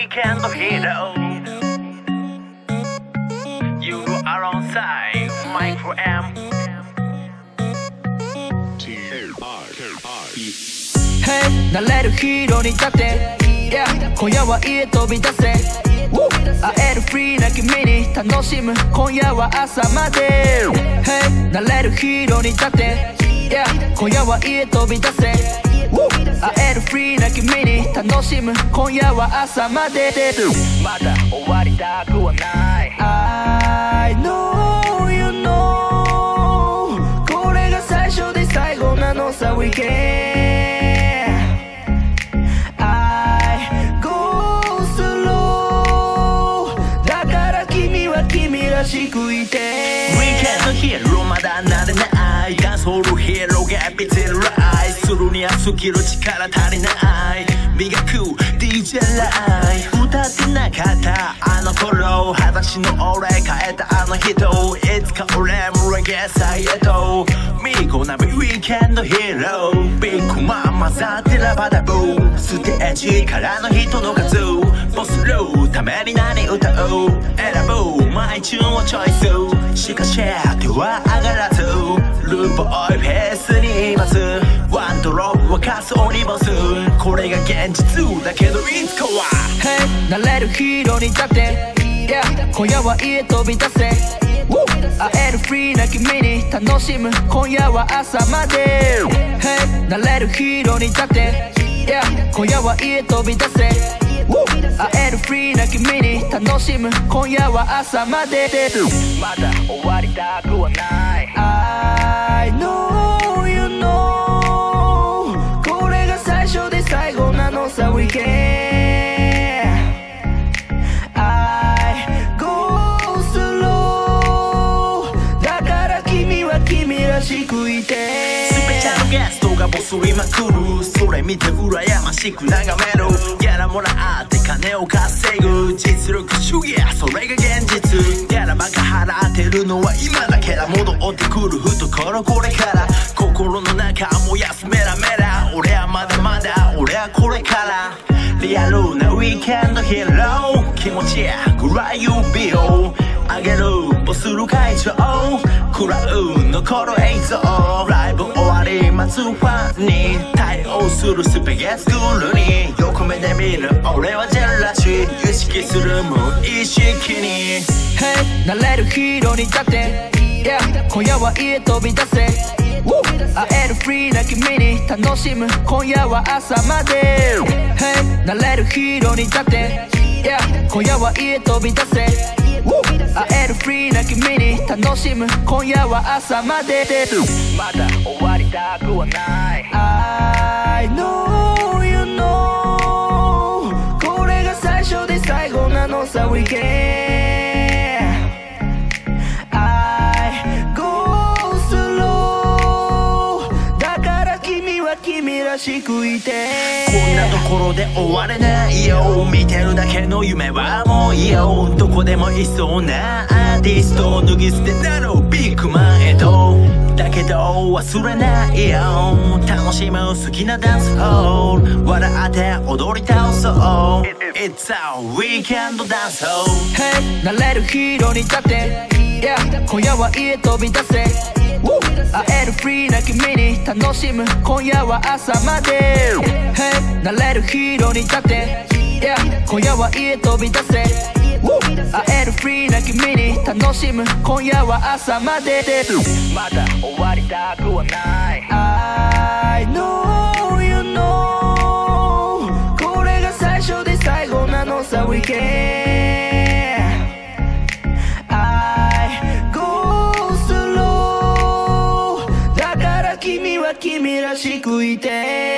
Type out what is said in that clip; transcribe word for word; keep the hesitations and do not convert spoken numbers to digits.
weekend hero. You are on side, Micro M. Hey, なれるヒーローに立って、yeah、今夜は家飛び出せ、会えるフリーな君に楽しむ今夜は朝まで Hey、 なれるヒーローに立って、yeah、今夜は家飛び出せ、会えるフリーな君に楽しむ今夜は朝までまだ終わりたくはない I know you know これが最初で最後なのさ Weekendらしくいて Weekend のヒーローまだなれないダンスホールヒーローがビテルライするにはスキル力足りない磨く ディージェー ライ歌ってなかったあの頃裸足の俺変えたあの人いつか俺もレゲエサイへと見事な Weekend ヒーロービッグマン混ざってラバダブーステージからの人の数ボスローために何歌う選ぶマイチューンをチョイスしかし手は上がらずループオイペースにいますワンドロップは仮想にボスこれが現実だけどいつかは Hey なれるヒーローに立って、yeah、今夜は家飛び出せ会えるフリーな君に楽しむ今夜は朝まで Hey なれるヒーローに立って、yeah、今夜は家飛び出せ会えるフリーな君に楽しむ今夜は朝までまだ終わりたくはない I know you know これが最初で最後なのさ Weekend I go slow だから君は君らしくいてスペシャルゲストがボスりまくるそれ見て羨ましく眺めるギャラもらって金を稼ぐ実力主義それが現実ギャラばっか払ってるのは今だけだ戻ってくる懐これから心の中も休めらめら俺はまだまだ俺はこれからリアルなウィーケンドヒーロー気持ちやぐらい指をあげるボスる会長クラウン残る映像ライブ終わり待つファンに対応するスペゲスクールに横目で見る俺はジェラシー意識する無意識に Hey なれるヒーローに立って、yeah、今夜は家飛び出せ会えるフリーな君に楽しむ今夜は朝まで Hey なれるヒーローに立って、yeah、今夜は家飛び出せ会えるフリーな君に楽しむ今夜は朝までまだ終わりたくはない I know you know これが最初で最後なのさ Weekend I go slow だから君は君らしくいてこんなところで終われないよ見てるだけの夢はもういいよどこでもいそうなアーティスト脱ぎ捨てなのビッグマンへとだけど忘れないよ楽しむ好きなダンスホール笑って踊り倒そう It's a weekend dance hall Hey なれるヒーローに立って、yeah、今夜は家飛び出せ会えるフリーな君に楽しむ今夜は朝まで Hey なれるヒーローに立って、yeah、今夜は家飛び出せ会えるフリーな君に楽しむ今夜は朝までまだ終わりたくはない I know you know これが最初で最後なのさ Weekend I go slow だから君は君らしくいて